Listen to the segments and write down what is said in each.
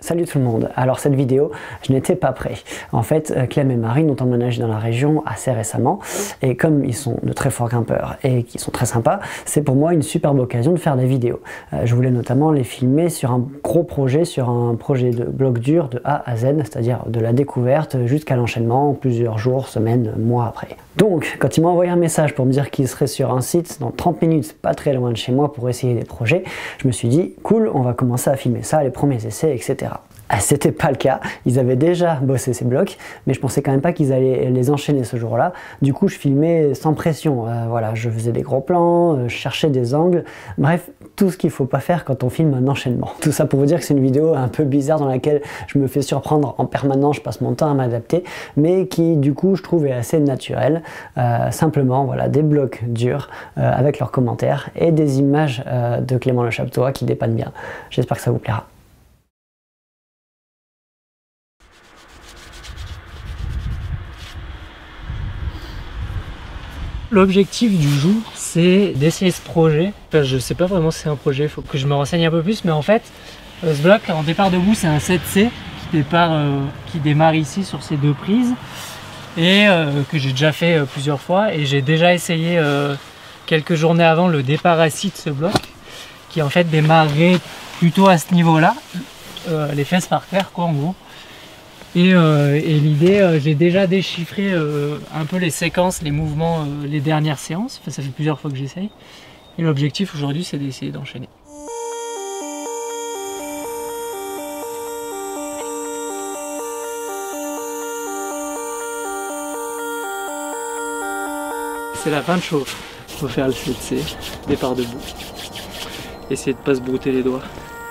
Salut tout le monde, alors cette vidéo, je n'étais pas prêt. En fait, Clem et Marine ont emménagé dans la région assez récemment et comme ils sont de très forts grimpeurs et qu'ils sont très sympas, c'est pour moi une superbe occasion de faire des vidéos. Je voulais notamment les filmer sur un gros projet, sur un projet de bloc dur de A à Z, c'est-à-dire de la découverte jusqu'à l'enchaînement, plusieurs jours, semaines, mois après. Donc, quand ils m'ont envoyé un message pour me dire qu'ils seraient sur un site dans 30 minutes, pas très loin de chez moi pour essayer des projets, je me suis dit, cool, on va commencer à filmer ça, les premiers essais, etc. C'était pas le cas, ils avaient déjà bossé ces blocs, mais je pensais quand même pas qu'ils allaient les enchaîner ce jour-là. Du coup, je filmais sans pression. Voilà, je faisais des gros plans, je cherchais des angles, bref, tout ce qu'il faut pas faire quand on filme un enchaînement. Tout ça pour vous dire que c'est une vidéo un peu bizarre dans laquelle je me fais surprendre en permanence, je passe mon temps à m'adapter, mais qui du coup je trouve est assez naturelle. Simplement, voilà, des blocs durs avec leurs commentaires et des images de Clément Le Chapetois qui dépannent bien. J'espère que ça vous plaira. L'objectif du jour, c'est d'essayer ce projet. Enfin, je sais pas vraiment si c'est un projet, il faut que je me renseigne un peu plus, mais en fait, ce bloc en départ debout, c'est un 7C qui démarre ici sur ces deux prises et que j'ai déjà fait plusieurs fois. Et j'ai déjà essayé quelques journées avant le départ assis de ce bloc qui en fait démarrait plutôt à ce niveau-là, les fesses par terre quoi en gros. Et l'idée, j'ai déjà déchiffré un peu les séquences, les mouvements, les dernières séances. Enfin, ça fait plusieurs fois que j'essaye. Et l'objectif aujourd'hui, c'est d'essayer d'enchaîner. C'est la fin de chauffe. Il faut faire le 7C, départ debout. Essayer de ne pas se brouter les doigts.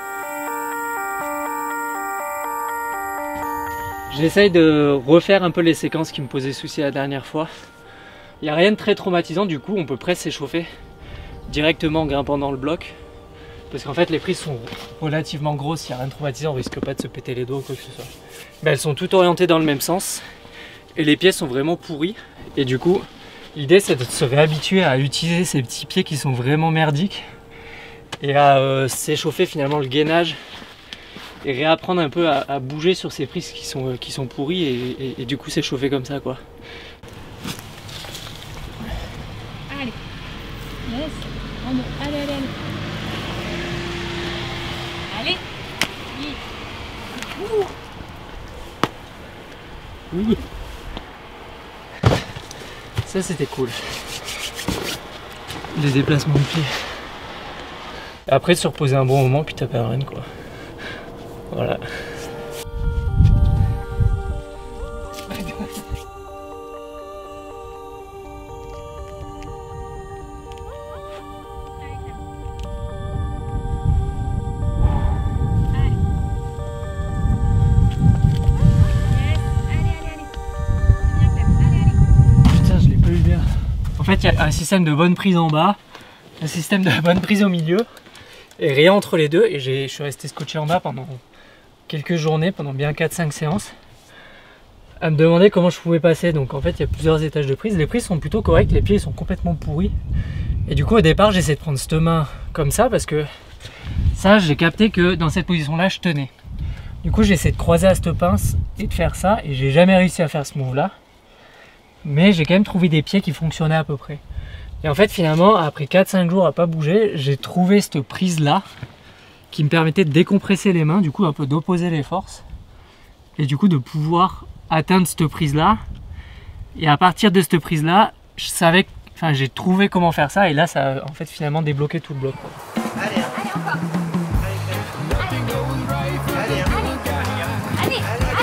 J'essaye de refaire un peu les séquences qui me posaient souci la dernière fois. Il n'y a rien de très traumatisant, du coup on peut presque s'échauffer directement en grimpant dans le bloc. Parce qu'en fait les prises sont relativement grosses, il n'y a rien de traumatisant, on risque pas de se péter les doigts ou quoi que ce soit. Mais elles sont toutes orientées dans le même sens et les pieds sont vraiment pourris. Et du coup l'idée c'est de se réhabituer à utiliser ces petits pieds qui sont vraiment merdiques et à s'échauffer finalement le gainage. Et réapprendre un peu à bouger sur ces prises qui sont pourries et du coup s'échauffer comme ça quoi. Allez, yes, allez, allez, allez. Allez, oui. Oui. Ça c'était cool. Les déplacements de pied. Après se reposer un bon moment puis taper un run quoi. Voilà. Putain, je l'ai pas eu bien. En fait, il y a un système de bonne prise en bas, un système de bonne prise au milieu, et rien entre les deux. Et je suis resté scotché en bas pendant quelques journées, pendant bien 4-5 séances, à me demander comment je pouvais passer. Donc en fait il y a plusieurs étages de prise, les prises sont plutôt correctes, les pieds sont complètement pourris. Et du coup au départ j'essaie de prendre cette main comme ça parce que ça j'ai capté que dans cette position là je tenais. Du coup j'essaie de croiser à cette pince et de faire ça et j'ai jamais réussi à faire ce move là. Mais j'ai quand même trouvé des pieds qui fonctionnaient à peu près. Et en fait finalement après 4-5 jours à pas bouger, j'ai trouvé cette prise là qui me permettait de décompresser les mains, du coup un peu d'opposer les forces et du coup de pouvoir atteindre cette prise là. Et à partir de cette prise là, je savais, enfin j'ai trouvé comment faire ça et là ça a en fait finalement débloqué tout le bloc. Allez, allez, encore. Allez,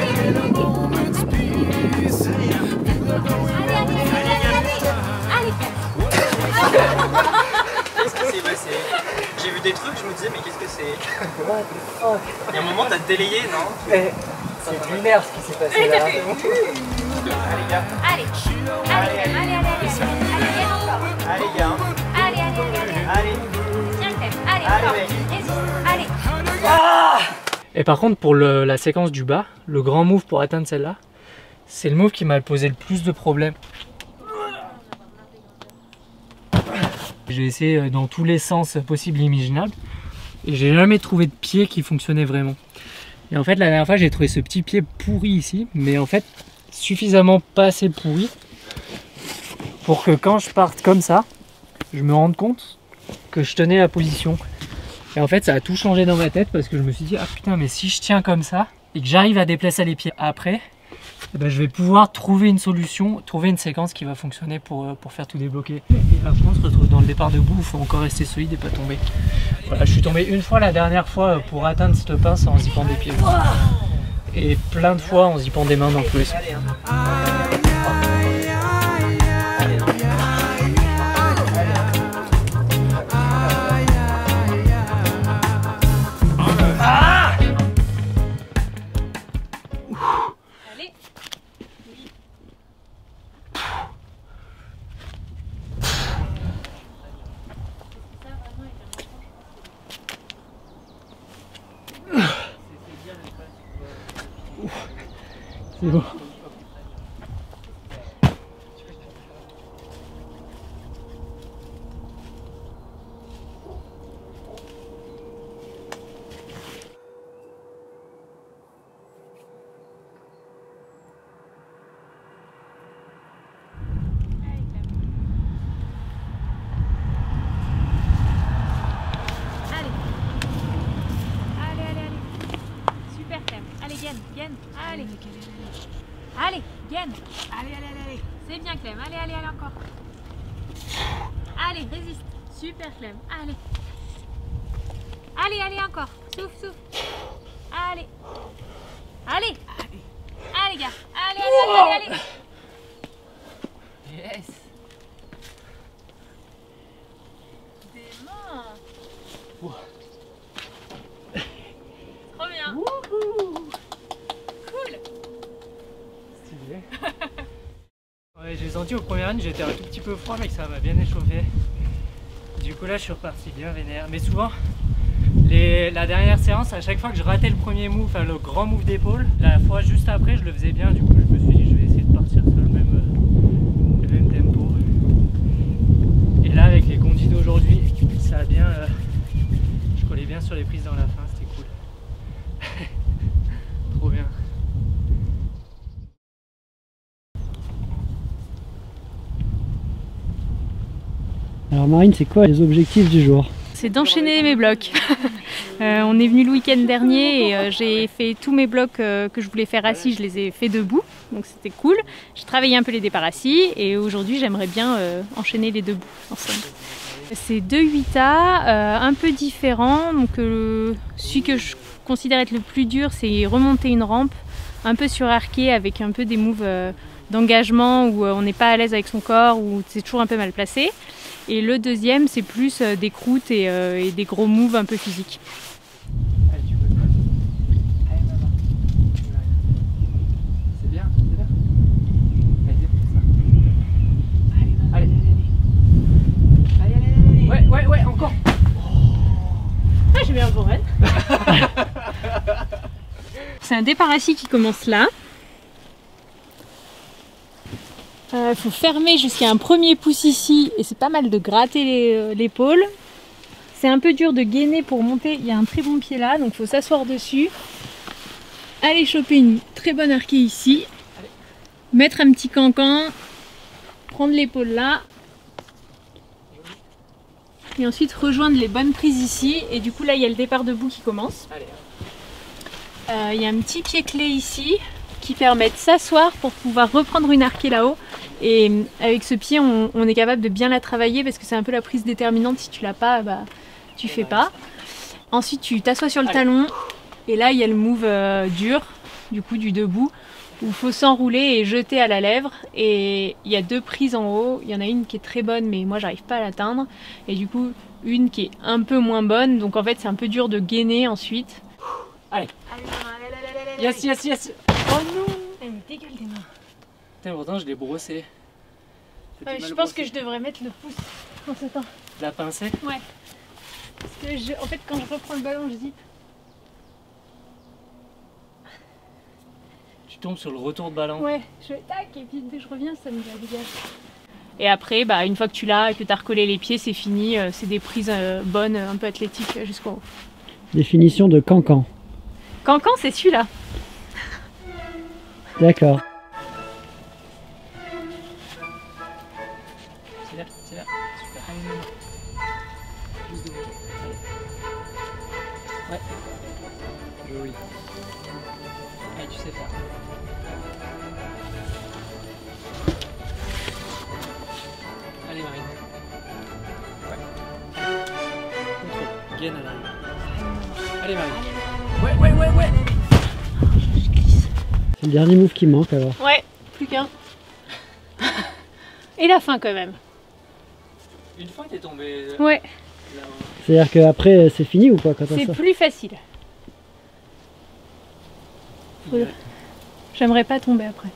Qu'est-ce qui s'est passé? J'ai vu des trucs, je me disais mais qu'est-ce que c'est? Il y a un moment t'as délayé, non? C'est lunaire ce qui s'est passé là. Allez gars. allez, allez, allez, allez, allez, encore. Allez gars. Allez, allez, allez, allez. Allez. Tiens le thème. Allez, Allez, encore. mec. Résiste. Allez. Et par contre pour la séquence du bas, le grand move pour atteindre celle-là, c'est le move qui m'a posé le plus de problèmes. J'ai essayé dans tous les sens possibles et imaginables et j'ai jamais trouvé de pied qui fonctionnait vraiment. Et en fait, la dernière fois, j'ai trouvé ce petit pied pourri ici, mais en fait, suffisamment pas assez pourri pour que quand je parte comme ça, je me rende compte que je tenais la position. Et en fait, ça a tout changé dans ma tête parce que je me suis dit, ah putain, mais si je tiens comme ça et que j'arrive à déplacer les pieds après, eh ben, je vais pouvoir trouver une solution, trouver une séquence qui va fonctionner pour faire tout débloquer. Et après, on se retrouve dans le départ debout, il faut encore rester solide et pas tomber. Voilà, je suis tombé une fois la dernière fois pour atteindre cette pince en zippant des pieds. Et plein de fois en zippant des mains dans tous les sens. C'est bon. Allez, gaine. Allez. C'est bien Clem. Allez, encore. Allez, résiste. Super Clem. Allez, encore. Souffle. Allez, gars. Allez. Yes. Dément. Trop bien. Cool. Stylé. Ouais, j'ai senti au premier run, j'étais un tout petit peu froid, mais que ça m'a bien échauffé. Du coup là, je suis reparti bien vénère. Mais souvent, la dernière séance, à chaque fois que je ratais le premier move, enfin le grand move d'épaule, la fois juste après, je le faisais bien. Du coup, je me suis dit, je vais essayer de partir sur le même tempo. Et là, avec les condis d'aujourd'hui, ça a bien, je collais bien sur les prises dans la fin, c'était cool. Trop bien. Alors Marine, c'est quoi les objectifs du jour? C'est d'enchaîner mes blocs. On est venu le week-end dernier et j'ai fait tous mes blocs que je voulais faire assis, je les ai fait debout, donc c'était cool. J'ai travaillé un peu les départs assis et aujourd'hui j'aimerais bien enchaîner les debout ensemble. C'est 2 8A un peu différents, donc celui que je considère être le plus dur, c'est remonter une rampe un peu surarquée avec un peu des moves d'engagement où on n'est pas à l'aise avec son corps, où c'est toujours un peu mal placé. Et le deuxième, c'est plus des croûtes et des gros moves un peu physiques. Allez, tu peux. Allez, maman. C'est bien, c'est bien. Allez, c'est pour ça. Allez. Ouais, encore. Ah, j'ai mis un bon run. C'est un départ assis qui commence là. Faut fermer jusqu'à un premier pouce ici et c'est pas mal de gratter l'épaule. C'est un peu dur de gainer pour monter, il y a un très bon pied là, donc faut s'asseoir dessus. Aller choper une très bonne arquée ici. Mettre un petit cancan, prendre l'épaule là. Et ensuite rejoindre les bonnes prises ici. Et du coup là il y a le départ debout qui commence. Il y a un petit pied clé ici qui permet de s'asseoir pour pouvoir reprendre une arquée là-haut. Et avec ce pied, on est capable de bien la travailler parce que c'est un peu la prise déterminante. Si tu l'as pas, bah, tu fais pas. Ensuite, tu t'assois sur le talon et là, il y a le move dur, du coup du debout, où il faut s'enrouler et jeter à la lèvre. Et il y a 2 prises en haut. Il y en a une qui est très bonne, mais moi, j'arrive pas à l'atteindre. Et du coup, une qui est un peu moins bonne. Donc en fait, c'est un peu dur de gainer ensuite. Allez. Yes. Oh non. Elle me dégale des mains. Putain, pourtant je l'ai brossé. Ouais, je pense que je devrais mettre le pouce en ce temps. La pincée? Ouais. Parce que en fait, quand je reprends le ballon, je zippe. Tu tombes sur le retour de ballon. Ouais, je fais tac et puis dès que je reviens, ça me dégage. Et après, bah, une fois que tu l'as et que tu as recollé les pieds, c'est fini. C'est des prises bonnes, un peu athlétiques jusqu'en haut. Définition de cancan. Cancan, c'est celui-là. D'accord. C'est là, super. Allez, maman. Juste devant toi. Allez. Ouais. Joli. Allez, tu sais faire. Allez, Marine. Ouais. Contrôle. Gaine à l'arrière. Allez, Marine. Ouais. C'est le dernier move qui manque alors. Ouais, plus qu'un. Et la fin quand même. Une fois t'es tombé Ouais, là-haut. C'est-à-dire qu'après c'est fini ou quoi quand on c'est sort? plus facile. J'aimerais pas tomber après.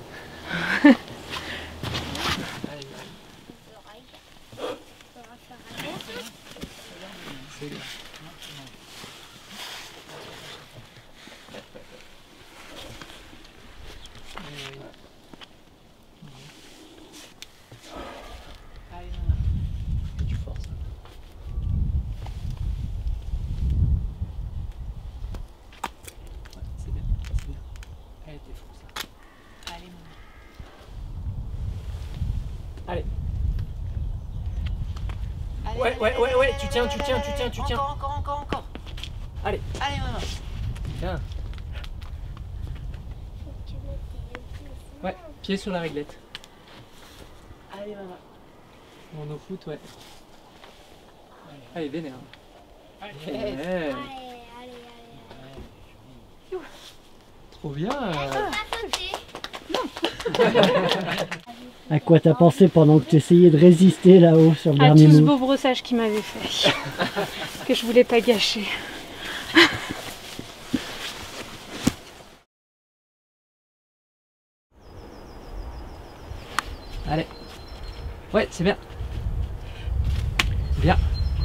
Tu forces. Ouais, c'est bien, c'est bien. Allez, t'es fou ça. Allez, maman. Allez. Ouais, tu tiens. Encore. Allez. Allez, maman. Bien. Ouais, pied sur la réglette. Allez, maman. Mono-foot, ouais. Allez, vénère. Allez. Ouais. Trop bien. À quoi t'as pensé pendant que tu essayais de résister là-haut sur le À dernier tout ce move? beau brossage qu'il m'avait fait. Que je voulais pas gâcher. Allez. Ouais, c'est bien. Bien.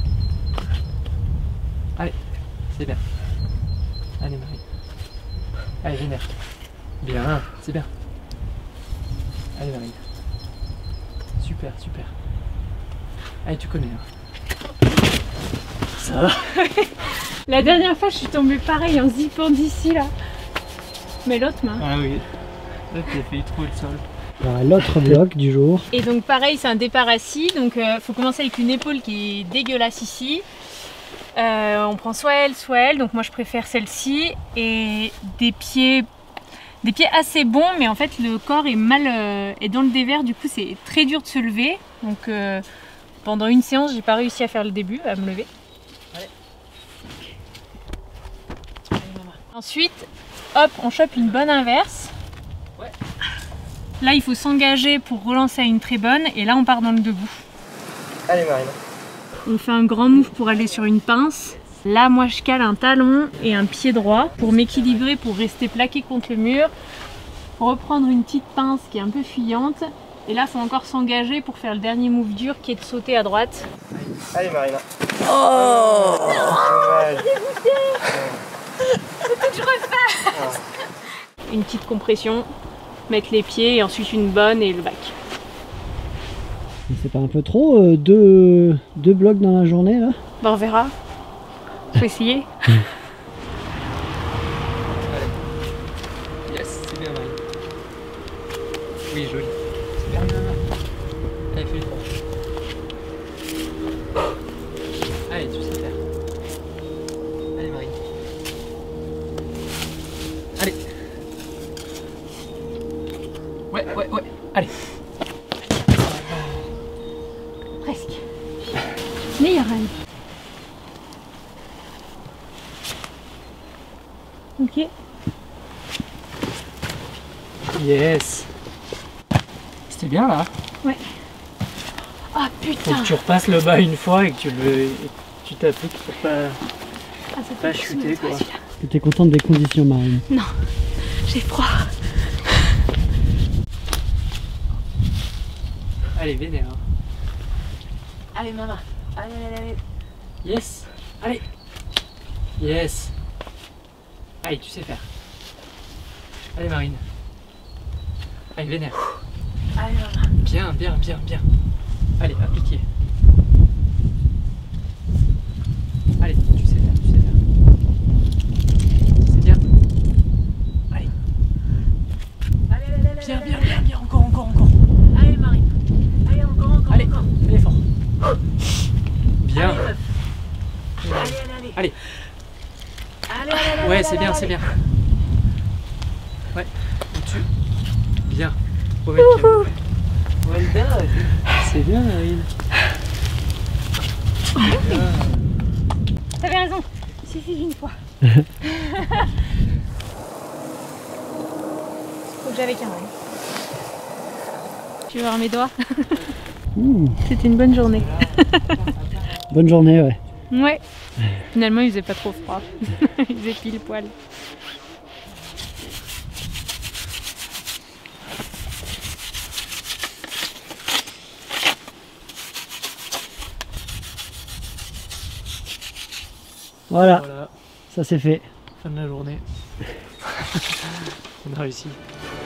Allez, c'est bien. Allez, Marie. Allez, vénère. Bien, c'est bien. Allez, Marie. Super. Allez, tu connais. Hein. Ça va. La dernière fois, je suis tombée pareil en zippant d'ici là. Mais l'autre main. Ah oui. Là, t'as failli trouver le sol. Alors, l'autre bloc du jour. Et donc pareil, c'est un départ assis, donc faut commencer avec une épaule qui est dégueulasse ici. On prend soit elle, donc moi je préfère celle-ci, et des pieds assez bons, mais en fait le corps est mal est dans le dévers, du coup c'est très dur de se lever. Donc pendant une séance, j'ai pas réussi à faire le début, à me lever. Allez. Ensuite, hop, on chope une bonne inverse. Ouais. Là, il faut s'engager pour relancer à une très bonne, et là, on part dans le debout. Allez, Marine. On fait un grand move pour aller sur une pince. Là, moi, je cale un talon et un pied droit pour m'équilibrer, pour rester plaqué contre le mur. Reprendre une petite pince qui est un peu fuyante. Et là, il faut encore s'engager pour faire le dernier move dur qui est de sauter à droite. Allez, Marina. Oh, dommage. Une petite compression, mettre les pieds et ensuite une bonne et le back. Mais c'est pas un peu trop deux blocs dans la journée là? Bon, on verra. Faut essayer. Yes, c'est bien, Marie. Oui, joli. C'est bien. Allez, fais une fois. Allez, tu sais faire. Allez, Marie. Allez. Ouais. Allez. Presque. Meilleure Anne. Ok. Yes. C'était bien là. Ouais. Ah Faut putain. que tu repasses le bas une fois et que tu t'appliques pour pas. Ah, ça pas fait chuter, mal, quoi. celui-là. T'es contente des conditions marines? Non, j'ai froid. Allez, vénère. Allez, maman. Allez. Yes. Allez. Yes. Allez, tu sais faire. Allez, Marine. Allez, vénère. Allez, maman. Bien. Allez, appliquez. Allez, tu sais faire. C'est bien. Allez. Allez, allez, Ouais, allez, c'est allez, bien, allez. c'est bien. Ouais, au-dessus. Bien. Well done. C'est bien, Marine. T'avais raison, il suffit d'une fois. Faut que j'avais qu'un œil. Tu veux voir mes doigts? C'était une bonne journée. Bonne journée, ouais. Ouais. Finalement, il faisait pas trop froid. Il faisait pile poil. Voilà, Voilà, ça c'est fait. fin de la journée. On a réussi.